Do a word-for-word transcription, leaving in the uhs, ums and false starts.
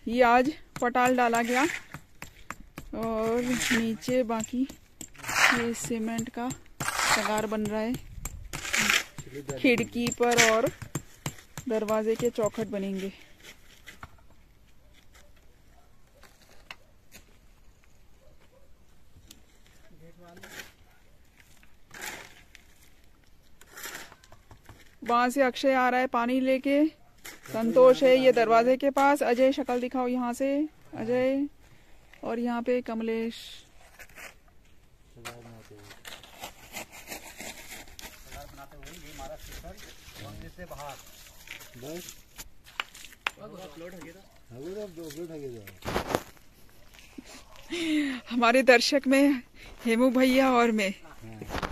ये आज पटाल डाला गया और नीचे बाकी ये सीमेंट का तगार बन रहा है। खिड़की पर और दरवाजे के चौखट बनेंगे। वहां से अक्षय आ रहा है पानी लेके। संतोष है ये दरवाजे के पास। अजय शक्ल दिखाओ यहाँ से, अजय। और यहाँ पे कमलेश। हमारे दर्शक में हेमू भैया और मैं।